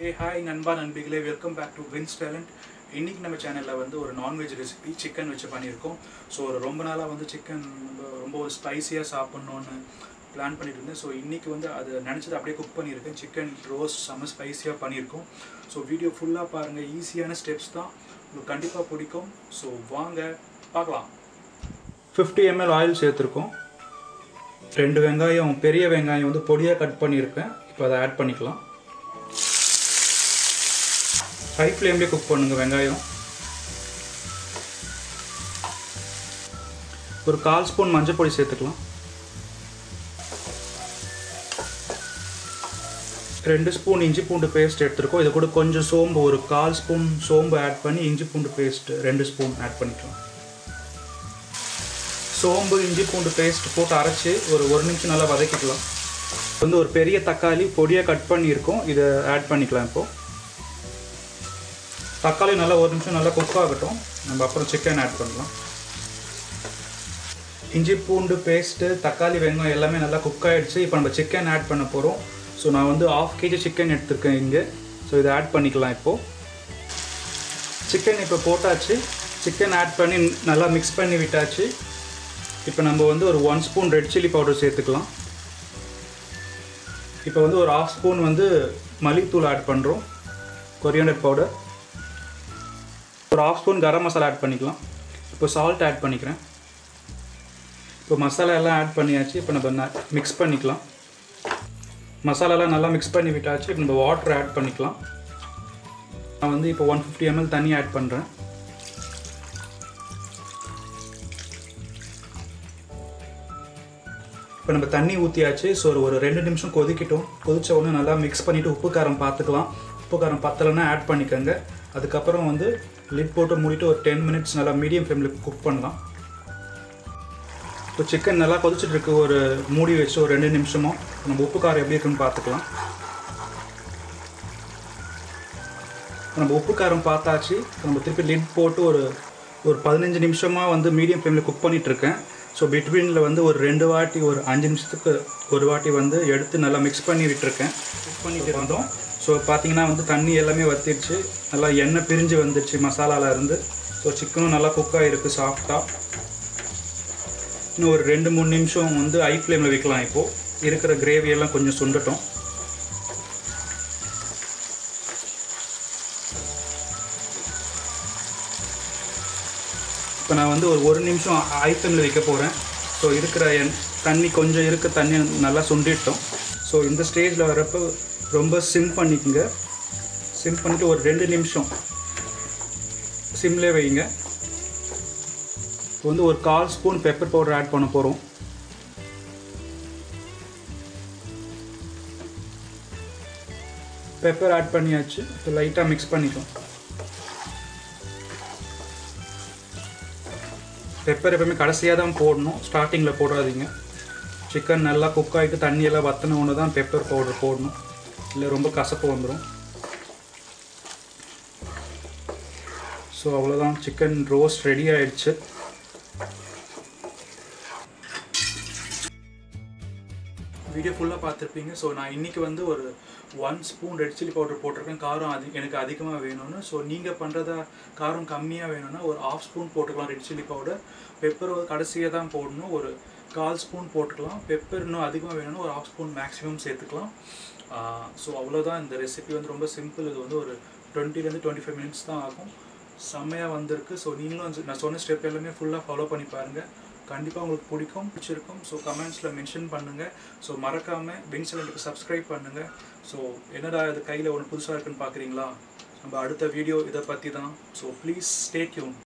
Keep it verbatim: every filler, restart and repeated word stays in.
Hey hi நண்பா நண்பிகளே welcome back to Vins Talent. இன்னைக்கு நம்ம சேனலில் வந்து ஒரு நான்வெஜ் ரெசிபி சிக்கன் வச்சு பண்ணியிருக்கோம். ஸோ ஒரு ரொம்ப நாளாக வந்து சிக்கன் ரொம்ப ஸ்பைஸியாக சாப்பிட்ணுன்னு பிளான் பண்ணிட்டு இருந்தேன். ஸோ இன்றைக்கி வந்து அது நினச்சது அப்படியே குக் பண்ணியிருக்கேன். சிக்கன் ரோஸ்ட் செம்ம ஸ்பைஸியாக பண்ணியிருக்கோம். ஸோ வீடியோ ஃபுல்லாக பாருங்கள், ஈஸியான ஸ்டெப்ஸ் தான், உங்களுக்கு கண்டிப்பாக பிடிக்கும். ஸோ வாங்க பார்க்கலாம். ஃபிஃப்டி எம்எல் ஆயில் சேர்த்துருக்கோம். ரெண்டு வெங்காயம், பெரிய வெங்காயம் வந்து பொடியாக கட் பண்ணியிருக்கேன். இப்போ அதை ஆட் பண்ணிக்கலாம். ஹை ஃப்ளேம்லேயே குக் பண்ணுங்கள் வெங்காயம். ஒரு கால் ஸ்பூன் மஞ்சள் பொடி சேர்த்துக்கலாம். ரெண்டு ஸ்பூன் இஞ்சி பூண்டு பேஸ்ட் எடுத்துருக்கோம். இது கூட கொஞ்சம் சோம்பு, ஒரு கால் ஸ்பூன் சோம்பு ஆட் பண்ணி இஞ்சி பூண்டு பேஸ்ட் ரெண்டு ஸ்பூன் ஆட் பண்ணிக்கலாம். சோம்பு இஞ்சி பூண்டு பேஸ்ட் போட்டு அரைச்சி ஒரு ஒரு நிமிஷம் நல்லா வதக்கிக்கலாம். வந்து ஒரு பெரிய தக்காளி பொடியாக கட் பண்ணியிருக்கோம், இதை ஆட் பண்ணிக்கலாம். இப்போது தக்காளி நல்லா ஒரு நிமிஷம் நல்லா குக் ஆகட்டும், நம்ம அப்புறம் சிக்கன் ஆட் பண்ணலாம். இஞ்சி பூண்டு பேஸ்ட்டு, தக்காளி, வெங்காயம் எல்லாமே நல்லா குக் ஆகிடுச்சு. இப்போ நம்ம சிக்கன் ஆட் பண்ண போகிறோம். ஸோ நான் வந்து ஆஃப் கேஜி சிக்கன் எடுத்துருக்கேன் இங்கே. ஸோ இதை ஆட் பண்ணிக்கலாம். இப்போது சிக்கன் இப்போ போட்டாச்சு. சிக்கன் ஆட் பண்ணி நல்லா மிக்ஸ் பண்ணி விட்டாச்சு. இப்போ நம்ம வந்து ஒரு one spoon red chilli powder சேர்த்துக்கலாம். இப்போ வந்து ஒரு ஹாஃப் ஸ்பூன் வந்து மல்லித்தூள் ஆட் பண்ணுறோம், கொரியாண்டர் பவுடர். ஒரு half spoon garam masala add பண்ணிக்கலாம். இப்போ சால்ட் ஆட் பண்ணிக்கிறேன். இப்போ மசாலா எல்லாம் ஆட் பண்ணியாச்சு. இப்போ நம்ம மிக்ஸ் பண்ணிக்கலாம். மசாலாலாம் நல்லா மிக்ஸ் பண்ணி விட்டாச்சு. இப்போ நம்ம வாட்டர் ஆட் பண்ணிக்கலாம். நான் வந்து இப்போ ஒன் ஃபிஃப்டி எம்எல் தண்ணி ஆட் பண்ணுறேன். இப்போ நம்ம தண்ணி ஊற்றியாச்சு. ஸோ ஒரு ரெண்டு நிமிஷம் கொதிக்கட்டும். கொதித்த உடனே நல்லா மிக்ஸ் பண்ணிவிட்டு உப்பு காரம் பார்த்துக்கலாம். உப்பு காரம் பத்தலைன்னா ஆட் பண்ணிக்கோங்க. அதுக்கப்புறம் வந்து லிட் போட்டு மூடிட்டு ஒரு டென் மினிட்ஸ் நல்லா மீடியம் ஃப்ளேமில் குக் பண்ணலாம். இப்போ சிக்கன் நல்லா கொதிச்சுட்ருக்கு. ஒரு மூடி வச்சு ஒரு ரெண்டு நிமிஷமும் நம்ம உப்பு காரம் எப்படி இருக்குன்னு பார்த்துக்கலாம். நம்ம உப்பு காரம் பார்த்தாச்சு. நம்ம திருப்பி லிட் போட்டு ஒரு ஒரு பதினஞ்சு நிமிஷமாக வந்து மீடியம் ஃப்ளேமில் குக் பண்ணிகிட்ருக்கேன். ஸோ பிட்வீனில் வந்து ஒரு ரெண்டு வாட்டி ஒரு அஞ்சு நிமிஷத்துக்கு ஒரு வாட்டி வந்து எடுத்து நல்லா மிக்ஸ் பண்ணி விட்டுருக்கேன். குக் பண்ணிட்டு இருந்தோம். ஸோ பார்த்தீங்கன்னா வந்து தண்ணி எல்லாமே வற்றிடுச்சு, நல்லா எண்ணெய் பிரிஞ்சு வந்துடுச்சு மசாலாவில் இருந்து. ஸோ சிக்கனும் நல்லா குக்காக இருக்குது சாஃப்டாக. இன்னும் ஒரு ரெண்டு மூணு நிமிஷம் வந்து ஹை ஃப்ளேமில் வைக்கலாம். இப்போது இருக்கிற கிரேவியெல்லாம் கொஞ்சம் சுண்டட்டும். இப்போ நான் வந்து ஒரு ஒரு நிமிஷம் ஹை ஃப்ளேமில் வைக்க போகிறேன். ஸோ இருக்கிற எண் தண்ணி கொஞ்சம் இருக்க தண்ணி நல்லா சுண்டிட்டோம். ஸோ இந்த ஸ்டேஜில் வரப்போ ரொம்ப சிம் பண்ணிக்கோங்க. சிம் பண்ணிவிட்டு ஒரு ரெண்டு நிமிஷம் சிம்லே வைங்க. இப்போ வந்து ஒரு கால் ஸ்பூன் பெப்பர் பவுடர் ஆட் பண்ண போகிறோம். பெப்பர் ஆட் பண்ணியாச்சு. இப்போ லைட்டாக மிக்ஸ் பண்ணிக்கலாம். பெப்பர் எப்பவுமே கடைசியாக தான் போடணும், ஸ்டார்டிங்கில் போடாதீங்க. சிக்கன் நல்லா குக் ஆகிட்டு தண்ணியெல்லாம் வற்றின ஒன்று தான் பெப்பர் பவுடர் போடணும், இல்லை ரொம்ப கசப்பு வந்துடும். ஸோ அவ்வளோதான், சிக்கன் ரோஸ்ட் ரெடி ஆகிடுச்சு. வீடியோ ஃபுல்லாக பார்த்துருப்பீங்க. ஸோ நான் இன்றைக்கி வந்து ஒரு one spoon red chilli powder போட்டிருக்கேன். காரம் அது எனக்கு அதிகமாக வேணும்னு. ஸோ நீங்கள் பண்ணுறதா காரம் கம்மியாக வேணும்னா ஒரு ஹாஃப் ஸ்பூன் போட்டுக்கலாம் ரெட் சில்லி பவுடர். பெப்பர் கடைசியாக தான் போடணும், ஒரு கால் ஸ்பூன் போட்டுக்கலாம். பெப்பர் இன்னும் அதிகமாக வேணும்னா ஒரு ஹாஃப் ஸ்பூன் மேக்ஸிமம் சேர்த்துக்கலாம். ஸோ அவ்வளோதான். இந்த ரெசிபி வந்து ரொம்ப சிம்பிள். இது வந்து ஒரு டுவெண்ட்டிலேருந்து டுவெண்ட்டி ஃபைவ் மினிட்ஸ் தான் ஆகும். செம்மையாக வந்திருக்கு. ஸோ நீங்களும் நான் சொன்ன ஸ்டெப் எல்லாமே ஃபுல்லாக ஃபாலோ பண்ணி பாருங்கள், கண்டிப்பாக உங்களுக்கு பிடிக்கும், பிடிச்சிருக்கும். ஸோ கமெண்ட்ஸில் மென்ஷன் பண்ணுங்கள். ஸோ மறக்காமல் வின்ஸ் டேலண்ட்டுக்கு சப்ஸ்கிரைப் பண்ணுங்கள். ஸோ என்னடா இது கையில் ஒன்று புதுசாக இருக்குன்னு பார்க்குறீங்களா? நம்ம அடுத்த வீடியோ இதை பற்றி தான். So please stay tune.